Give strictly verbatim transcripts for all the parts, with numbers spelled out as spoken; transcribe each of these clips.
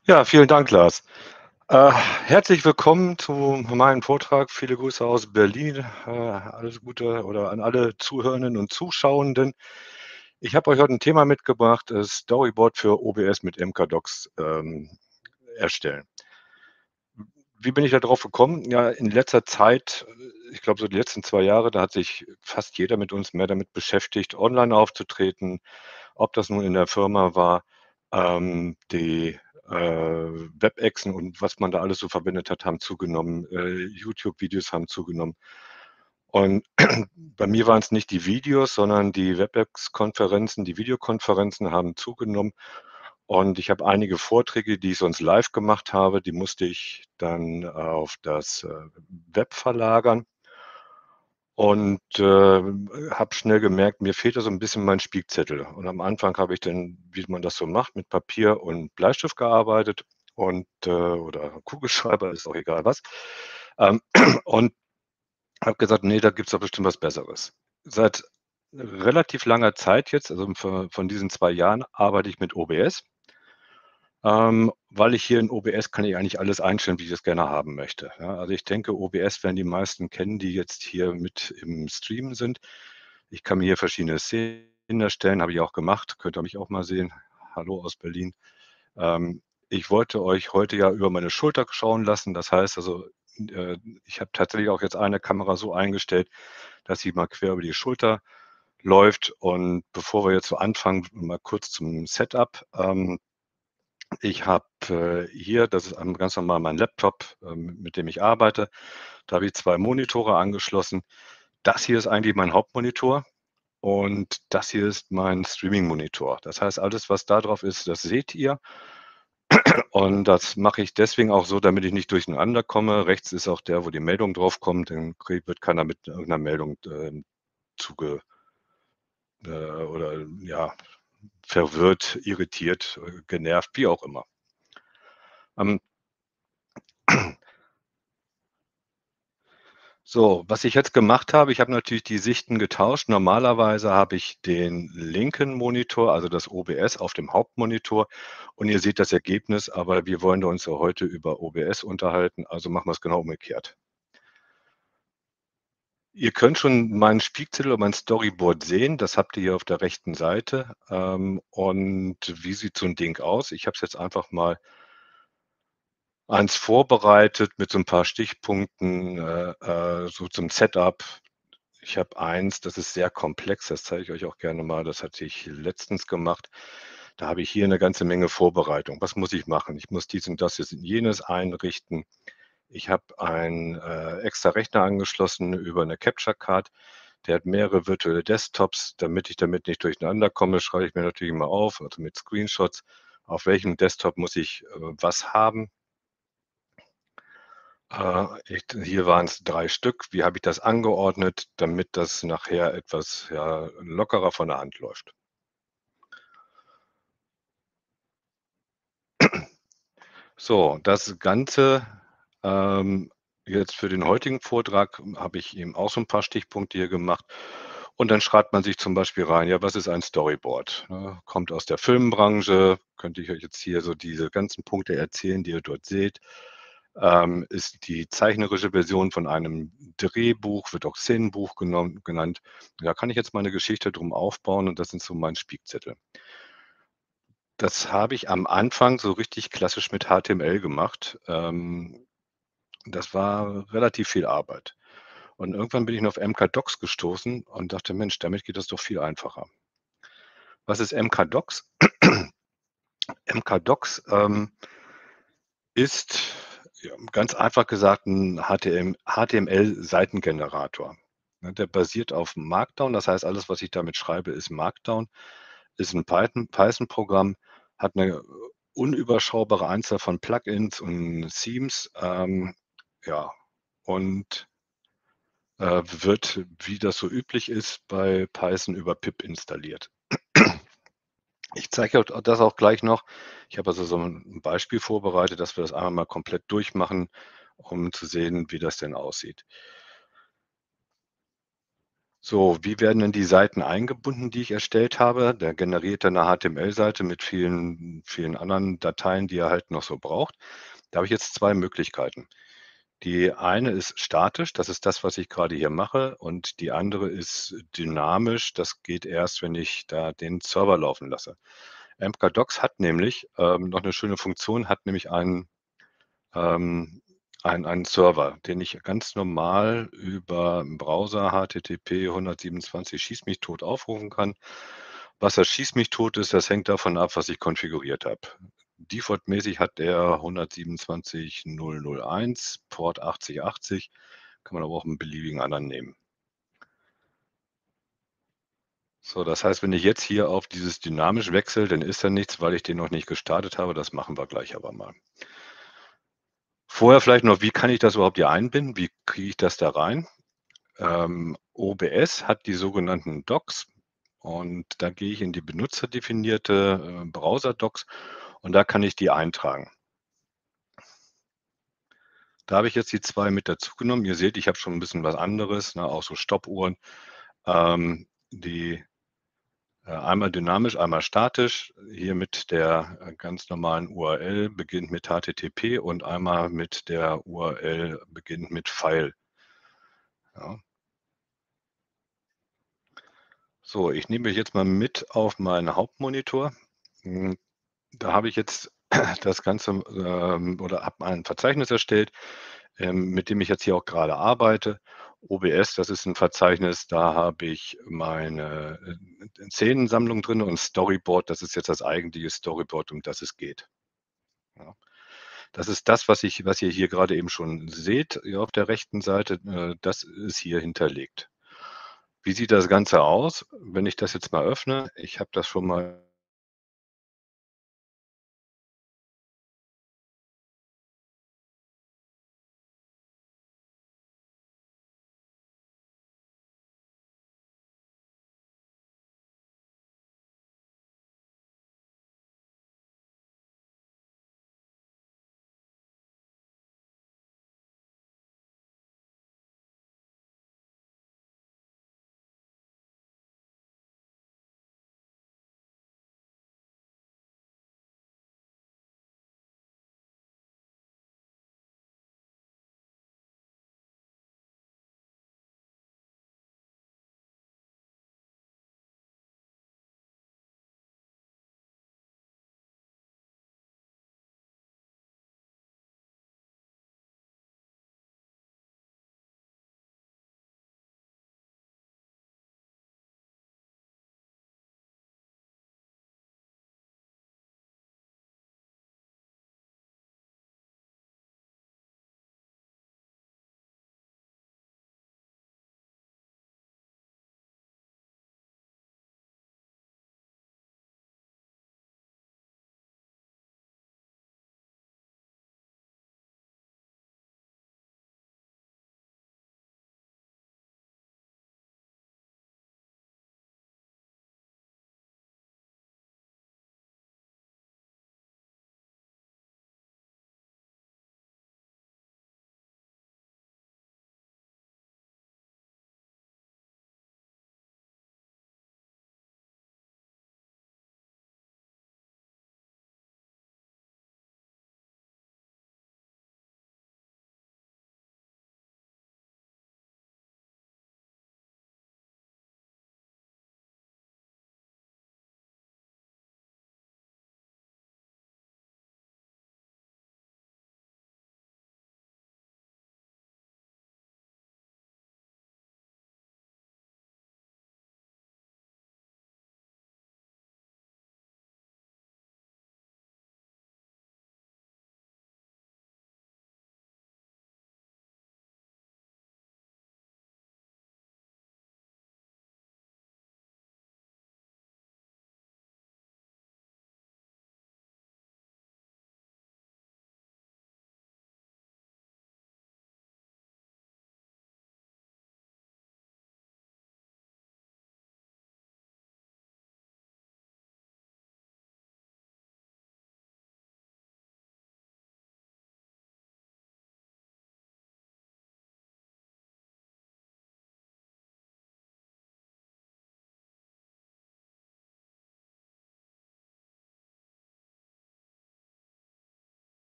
Ja, vielen Dank, Lars. Äh, herzlich willkommen zu meinem Vortrag. Viele Grüße aus Berlin. Äh, alles Gute oder an alle Zuhörenden und Zuschauenden. Ich habe euch heute ein Thema mitgebracht, äh, Storyboard für O B S mit M K Docs, ähm, erstellen. Wie bin ich da drauf gekommen? Ja, in letzter Zeit, äh, ich glaube, so die letzten zwei Jahre, da hat sich fast jeder mit uns mehr damit beschäftigt, online aufzutreten, ob das nun in der Firma war, ähm, die, äh, Webexen und was man da alles so verwendet hat, haben zugenommen. Äh, YouTube-Videos haben zugenommen. Und bei mir waren es nicht die Videos, sondern die Webex-Konferenzen, die Videokonferenzen haben zugenommen. Und ich habe einige Vorträge, die ich sonst live gemacht habe, die musste ich dann auf das, äh, Web verlagern und, ähm, habe schnell gemerkt, mir fehlte so 'n bisschen mein Spickzettel. Und am Anfang habe ich dann, wie man das so macht, mit Papier und Bleistift gearbeitet und, äh oder Kugelschreiber, ist auch egal was. Ähm, und habe gesagt: „Ne, da gibt's doch bestimmt was Besseres." Seit relativ langer Zeit jetzt, also von von diesen zwei Jahren, arbeite ich mit O B S. Ähm, weil ich hier in O B S kann ich eigentlich alles einstellen, wie ich das gerne haben möchte, ja? Also, ich denke, O B S werden die meisten kennen, die jetzt hier mit im Stream sind. Ich kann mir hier verschiedene Szenen erstellen, habe ich auch gemacht, könnt ihr mich auch mal sehen. Hallo aus Berlin. Ähm, ich wollte euch heute ja über meine Schulter schauen lassen. Das heißt also, äh, ich habe tatsächlich auch jetzt eine Kamera so eingestellt, dass sie mal quer über die Schulter läuft. Und bevor wir jetzt so anfangen, mal kurz zum Setup. Ähm ich habe, äh, hier das ist ein ganz normal mein Laptop, ähm, mit dem ich arbeite. Da habe ich zwei Monitore angeschlossen. Das hier ist eigentlich mein Hauptmonitor und das hier ist mein Streaming-Monitor. Das heißt, alles, was da drauf ist, das seht ihr. Und das mache ich deswegen auch so, damit ich nicht durcheinander komme. Rechts ist auch der, wo die Meldung draufkommt, dann kriegt wird keiner mit irgend 'ner Meldung, ähm, zuge äh, oder ja, verwirrt, irritiert, äh, genervt, wie auch immer. Ähm So, was ich jetzt gemacht habe, ich habe natürlich die Sichten getauscht. Normalerweise habe ich den linken Monitor, also das O B S auf dem Hauptmonitor und ihr seht das Ergebnis, aber wir wollen uns ja heute über O B S unterhalten, also machen wir's genau umgekehrt. Ihr könnt schon meinen Spickzettel und mein Storyboard sehen, das habt ihr hier auf der rechten Seite. Ähm, und wie sieht so 'n Ding aus? Ich habe es jetzt einfach mal eins vorbereitet mit so 'n paar Stichpunkten, äh, äh, so zum Setup. Ich habe eins, das ist sehr komplex, das zeige ich euch auch gerne mal. Das hatte ich letztens gemacht. Da habe ich hier 'ne ganze Menge Vorbereitung. Was muss ich machen? Ich muss dies und das jetzt und jenes einrichten. Ich habe einen, äh, extra Rechner angeschlossen über 'ne Capture Card. Der hat mehrere virtuelle Desktops. Damit ich damit nicht durcheinander komme, schreibe ich mir natürlich immer auf, also mit Screenshots, auf welchem Desktop muss ich, äh, was haben. Äh, ich hier waren's drei Stück. Wie habe ich das angeordnet, damit das nachher etwas, ja, lockerer von der Hand läuft? So, das Ganze, ähm, jetzt für den heutigen Vortrag habe ich eben auch so 'n paar Stichpunkte hier gemacht. Und dann schreibt man sich zum Beispiel rein: „Ja, was ist ein Storyboard?", ne? Kommt aus der Filmbranche, könnte ich euch jetzt hier so diese ganzen Punkte erzählen, die ihr dort seht. Ähm, ist die zeichnerische Version von einem Drehbuch, wird auch Szenenbuch genommen genannt. Da kann ich jetzt meine Geschichte drum aufbauen und das sind so mein Spickzettel. Das habe ich am Anfang so richtig klassisch mit H T M L gemacht. Ähm, das war relativ viel Arbeit. Und irgendwann bin ich auf M K Docs gestoßen und dachte: „Mensch, damit geht das doch viel einfacher." Was ist M K Docs? M K Docs, ähm ist, ja, ganz einfach gesagt 'n HTM H T M L-Seitengenerator, ne? Der basiert auf Markdown, das heißt, alles, was ich damit schreibe, ist Markdown, ist 'n Python Python-Programm, hat 'ne unüberschaubare Anzahl von Plugins und Themes, ähm, ja, und äh, wird, wie das so üblich ist, bei Python über pip installiert. Ich zeige euch das auch gleich noch. Ich habe also so 'n Beispiel vorbereitet, dass wir das einmal mal komplett durchmachen, um zu sehen, wie das denn aussieht. So, wie werden denn die Seiten eingebunden, die ich erstellt habe? Der generiert dann 'ne H T M L-Seite mit vielen vielen anderen Dateien, die er halt noch so braucht. Da habe ich jetzt zwei Möglichkeiten. Die eine ist statisch, das ist das, was ich grade hier mache, und die andere ist dynamisch. Das geht erst, wenn ich da den Server laufen lasse. MKDocs hat nämlich, ähm, noch 'ne schöne Funktion, hat nämlich einen ähm, einen einen Server, den ich ganz normal über 'n Browser H T T P hundertsiebenundzwanzig schieß mich tot aufrufen kann. Was das schieß mich tot ist, das hängt davon ab, was ich konfiguriert habe. Defaultmäßig hat der hundertsiebenundzwanzig null null eins, Port achtzig achtzig, kann man aber auch 'n beliebigen anderen nehmen. So, das heißt, wenn ich jetzt hier auf dieses dynamisch wechsle, dann ist da nichts, weil ich den noch nicht gestartet habe. Das machen wir gleich aber mal. Vorher vielleicht noch, wie kann ich das überhaupt hier einbinden? Wie kriege ich das da rein? Ähm, O B S hat die sogenannten Docs und da gehe ich in die benutzerdefinierte, äh, Browser-Docs und da kann ich die eintragen. Da habe ich jetzt die zwei mit dazu genommen. Ihr seht, ich habe schon 'n bisschen was anderes, ne, auch so Stoppuhren, ähm, die äh, einmal dynamisch, einmal statisch. Hier mit der, äh, ganz normalen U R L beginnt mit H T T P und einmal mit der U R L beginnt mit File. Ja. So, ich nehme euch jetzt mal mit auf meinen Hauptmonitor. Hm, da habe ich jetzt das Ganze, ähm oder habe ein Verzeichnis erstellt, ähm, mit dem ich jetzt hier auch grade arbeite. O B S, das ist 'n Verzeichnis, da habe ich meine, äh, Szenensammlung drin und Storyboard, das ist jetzt das eigentliche Storyboard, um das es geht. Ja. Das ist das, was ich was ihr hier grade eben schon seht, hier auf der rechten Seite, äh, das ist hier hinterlegt. Wie sieht das Ganze aus, wenn ich das jetzt mal öffne? Ich habe das schon mal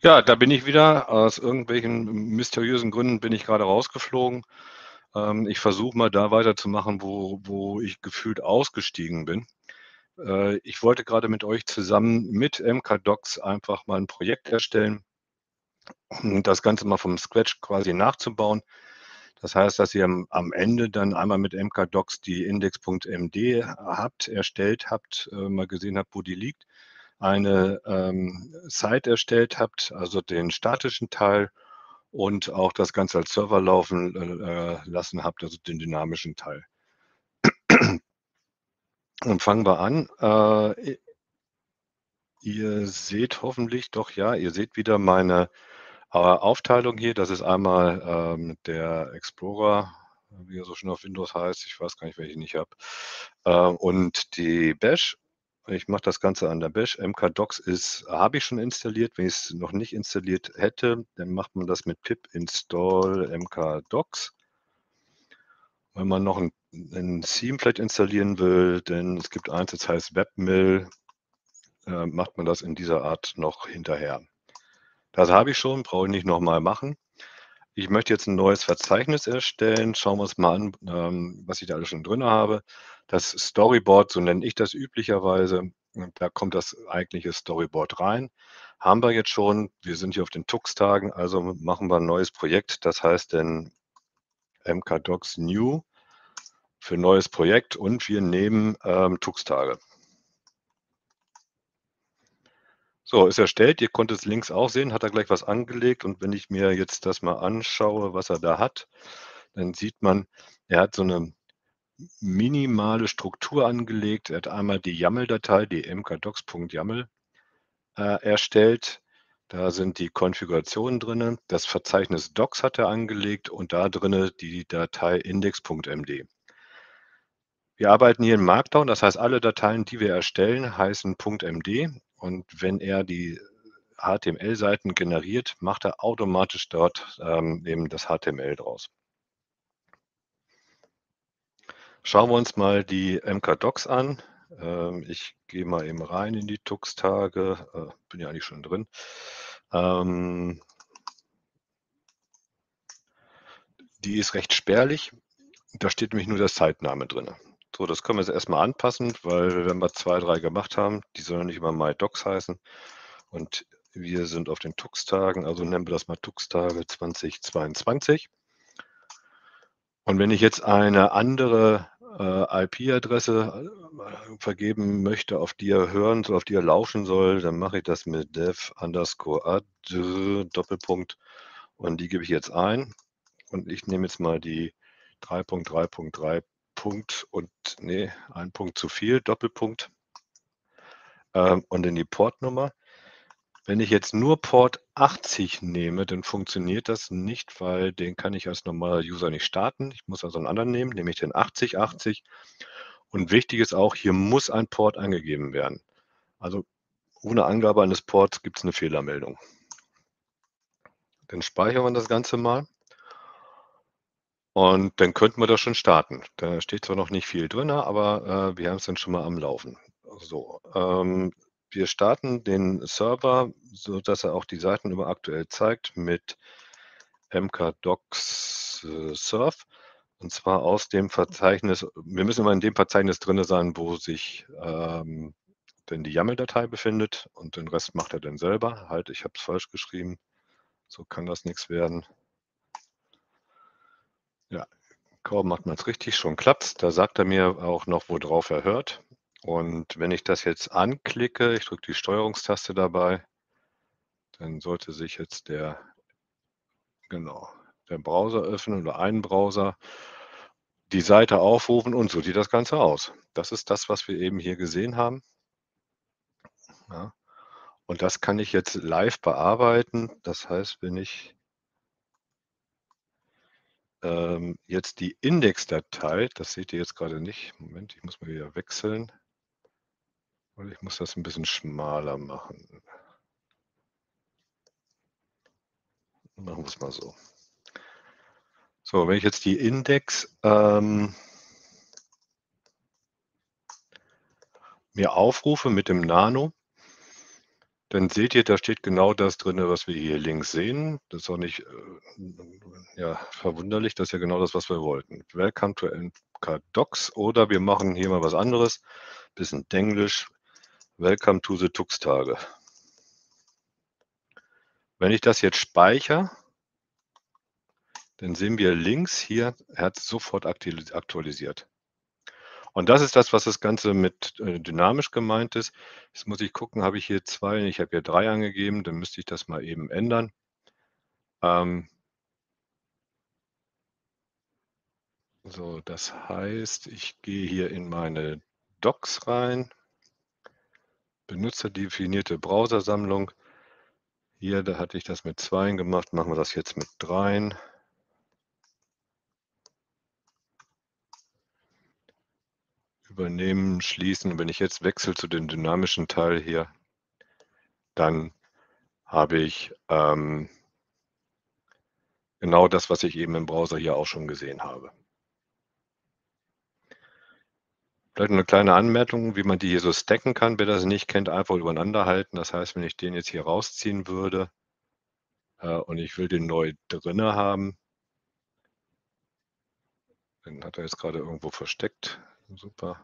Ja, da bin ich wieder. Aus irgendwelchen mysteriösen Gründen bin ich gerade rausgeflogen. Ähm, ich versuche mal da weiterzumachen, wo wo ich gefühlt ausgestiegen bin. Äh, ich wollte gerade mit euch zusammen mit MKDocs einfach mal ein Projekt erstellen, um das Ganze mal vom Scratch quasi nachzubauen. Das heißt, dass ihr am am Ende dann einmal mit MKDocs die index.md habt erstellt habt, äh, mal gesehen habt, wo die liegt, eine, ähm, Site erstellt habt, also den statischen Teil und auch das Ganze als Server laufen, äh, äh, lassen habt, also den dynamischen Teil. Und fangen wir an. Äh, ihr seht hoffentlich doch ja, ihr seht wieder meine, äh, Aufteilung hier. Das ist einmal, ähm, der Explorer, wie er so schön auf Windows heißt. Ich weiß gar nicht, welchen ich habe. Äh, und die Bash. Ich mache das Ganze an der Bash. MKDocs ist habe ich schon installiert. Wenn ich es noch nicht installiert hätte, dann macht man das mit pip install mkdocs. Wenn man noch 'n 'n Theme vielleicht installieren will, denn es gibt eins, das heißt Webmill, äh, macht man das in dieser Art noch hinterher. Das habe ich schon, brauche ich nicht noch mal machen. Ich möchte jetzt 'n neues Verzeichnis erstellen. Schauen wir uns mal an, ähm, was ich da alles schon drin habe. Das Storyboard, so nenne ich das üblicherweise, und da kommt das eigentliche Storyboard rein. Haben wir jetzt schon. Wir sind hier auf den Tux-Tagen, also machen wir 'n neues Projekt. Das heißt dann MKDocs New für neues Projekt und wir nehmen, ähm, Tux-Tage. So, ist erstellt. Ihr konntet es links auch sehen, hat er gleich was angelegt. Und wenn ich mir jetzt das mal anschaue, was er da hat, dann sieht man, er hat so 'ne minimale Struktur angelegt. Er hat einmal die YAML-Datei, die mkdocs.yaml, äh, erstellt. Da sind die Konfigurationen drinnen. Das Verzeichnis Docs hat er angelegt und da drinnen die Datei index.md. Wir arbeiten hier in Markdown, das heißt, alle Dateien, die wir erstellen, heißen .md und wenn er die H T M L-Seiten generiert, macht er automatisch dort, ähm, eben das H T M L draus. Schauen wir uns mal die MKDocs an. Ähm, ich gehe mal eben rein in die Tux-Tage. Äh, bin ja eigentlich schon drin. Ähm die ist recht spärlich. Da steht nämlich nur der Sitename drinne. So, das können wir jetzt erst mal anpassen, weil wenn wir zwei, drei gemacht haben, die sollen nicht immer MyDocs heißen. Und wir sind auf den Tux-Tagen, also nennen wir das mal Tux-Tage zweitausendzweiundzwanzig. Und wenn ich jetzt eine andere, äh, I P-Adresse, äh, vergeben möchte, auf die er hören soll, auf die er lauschen soll, dann mache ich das mit dev underscore add Doppelpunkt und die gebe ich jetzt ein. Und ich nehme jetzt mal die drei Punkt drei Punkt drei Punkt und ne, ein Punkt zu viel, Doppelpunkt. Ähm, und dann die Portnummer. Wenn ich jetzt nur Port achtzig nehme, dann funktioniert das nicht, weil den kann ich als normaler User nicht starten. Ich muss also 'n anderen nehmen, nämlich den achtzig achtzig. Und wichtig ist auch, hier muss ein Port angegeben werden. Also, ohne Angabe eines Ports gibt's 'ne Fehlermeldung. Dann speichern wir das Ganze mal. Und dann könnten wir das schon starten. Da steht zwar noch nicht viel drinne, aber, äh, wir haben's dann schon mal am Laufen. So, ähm, wir starten den Server, sodass er auch die Seiten immer aktuell zeigt mit mkdocs, äh, serve. Und zwar aus dem Verzeichnis wir müssen immer in dem Verzeichnis drinne sein, wo sich, ähm, denn die YAML-Datei befindet und den Rest macht er dann selber. Halt, ich habe es falsch geschrieben. So kann das nix werden. Ja, kaum macht man's richtig, schon klappt's. Da sagt er mir auch noch, worauf er hört. Und wenn ich das jetzt anklicke, ich drücke die Steuerungstaste dabei dann sollte sich jetzt der genau, der Browser öffnen oder ein Browser die Seite aufrufen und so sieht das Ganze aus. Das ist das, was wir eben hier gesehen haben. Ja. Und das kann ich jetzt live bearbeiten. Das heißt, wenn ich ähm, jetzt die Indexdatei, das seht ihr jetzt grade nicht. Moment, ich muss mal wieder wechseln. Und ich muss das 'n bisschen schmaler machen. Machen wir's mal so. So, wenn ich jetzt die Index, ähm mir aufrufe mit dem Nano Dann seht ihr, da steht genau das drinne, was wir hier links sehen. Das ist auch nicht, äh, ja, verwunderlich. Das ist ja genau das, was wir wollten. Welcome to M K Docs oder wir machen hier mal was anderes, bisschen Denglisch. Welcome to the Tux-Tage. Wenn ich das jetzt speichere dann sehen wir links hier, er hat's sofort aktualis aktualisiert. Und das ist das, was das Ganze mit, äh, dynamisch gemeint ist. Jetzt muss ich gucken, habe ich hier zwei? Ich habe hier drei angegeben, dann müsste ich das mal eben ändern. Ähm So, das heißt, ich gehe hier in meine Docs rein benutzerdefinierte Browsersammlung. Hier, da hatte ich das mit zweien gemacht, machen wir das jetzt mit dreien. Übernehmen, schließen. Wenn ich jetzt wechsle zu dem dynamischen Teil hier dann habe ich, ähm genau das, was ich eben im Browser hier auch schon gesehen habe. Vielleicht 'ne kleine Anmerkung, wie man die hier so stacken kann. Wer das nicht kennt, einfach übereinander halten. Das heißt, wenn ich den jetzt hier rausziehen würde äh, und ich will den neu drinne haben den hat er jetzt grade irgendwo versteckt. Super.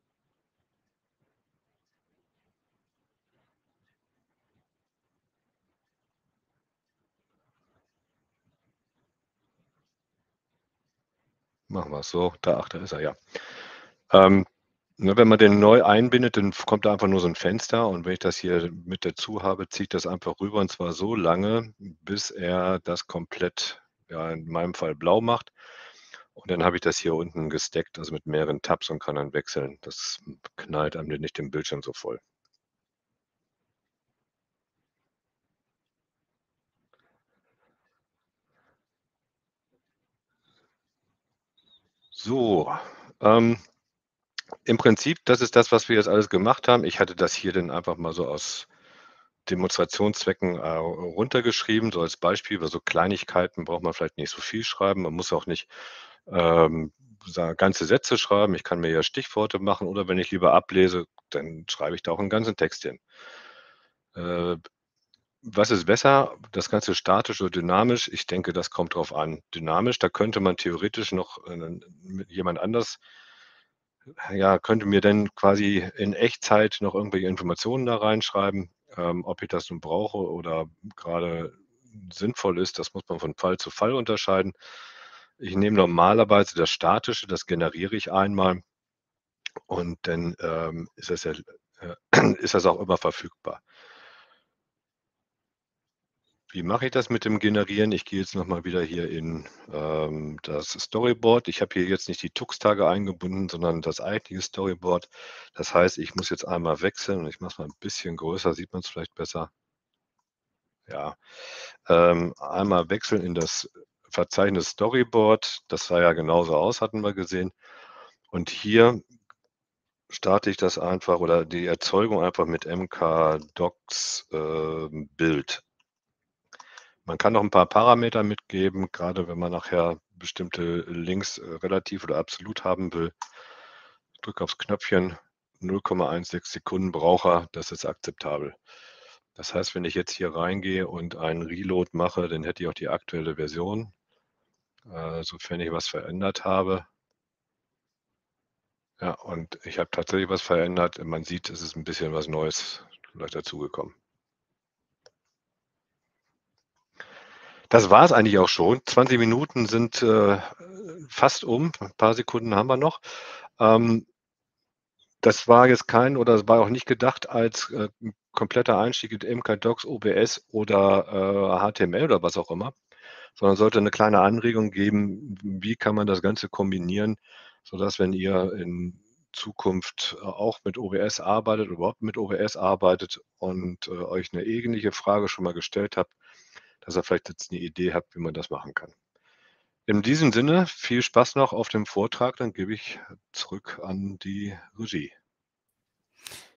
Machen wir's so. Da, ach, da ist er, ja. Ähm, ne, wenn man den neu einbindet, dann f kommt da einfach nur so 'n Fenster und wenn ich das hier mit dazu habe, ziehe ich das einfach rüber und zwar so lange, bis er das komplett, ja, in meinem Fall blau macht. Und dann habe ich das hier unten gestackt, also mit mehreren Tabs und kann dann wechseln. Das knallt einem dann nicht den Bildschirm so voll. So, ähm, im Prinzip, das ist das, was wir jetzt alles gemacht haben. Ich hatte das hier dann einfach mal so aus Demonstrationszwecken, äh, runtergeschrieben, so als Beispiel. Bei so Kleinigkeiten braucht man vielleicht nicht so viel schreiben. Man muss auch nicht, ähm, sa ganze Sätze schreiben. Ich kann mir ja Stichworte machen oder wenn ich lieber ablese, dann schreibe ich da auch 'n ganzen Text hin. Äh, was ist besser, das Ganze statisch oder dynamisch? Ich denke, das kommt drauf an. Dynamisch, da könnte man theoretisch noch, äh, mit jemand anders ja, könnte mir dann quasi in Echtzeit noch irgendwelche Informationen da reinschreiben. Ähm, ob ich das nun brauche oder grade sinnvoll ist, das muss man von Fall zu Fall unterscheiden. Ich nehme normalerweise das Statische, das generiere ich einmal und dann, ähm, ist das ja äh, ist das auch immer verfügbar. Wie mache ich das mit dem Generieren? Ich gehe jetzt noch mal wieder hier in, ähm, das Storyboard. Ich habe hier jetzt nicht die Tux-Tage eingebunden, sondern das eigentliche Storyboard. Das heißt, ich muss jetzt einmal wechseln und ich mache es mal 'n bisschen größer, sieht man's vielleicht besser. Ja, ähm, einmal wechseln in das Verzeichnis Storyboard. Das sah ja genauso aus, hatten wir gesehen. Und hier starte ich das einfach oder die Erzeugung einfach mit mkdocs, ähm, Bild. Man kann noch 'n paar Parameter mitgeben, grade wenn man nachher bestimmte Links, äh, relativ oder absolut haben will. Ich drücke aufs Knöpfchen, null Komma eins sechs Sekunden braucht er, das ist akzeptabel. Das heißt, wenn ich jetzt hier reingehe und einen Reload mache, dann hätte ich auch die aktuelle Version, äh, sofern ich was verändert habe. Ja, und ich habe tatsächlich was verändert. Man sieht, es ist 'n bisschen was Neues vielleicht dazugekommen. Das war's eigentlich auch schon. zwanzig Minuten sind, äh, fast um. 'N paar Sekunden haben wir noch. Ähm das war jetzt kein oder es war auch nicht gedacht als, äh, 'n kompletter Einstieg in mkdocs, OBS oder, äh, HTML oder was auch immer, sondern sollte 'ne kleine Anregung geben, w wie kann man das Ganze kombinieren, sodass, wenn ihr in Zukunft a auch mit OBS arbeitet, überhaupt mit OBS arbeitet und, äh, euch 'ne ähnliche Frage schon mal gestellt habt, dass ihr vielleicht jetzt 'ne Idee habt, wie man das machen kann. In diesem Sinne, viel Spaß noch auf dem Vortrag, dann gebe ich zurück an die Regie.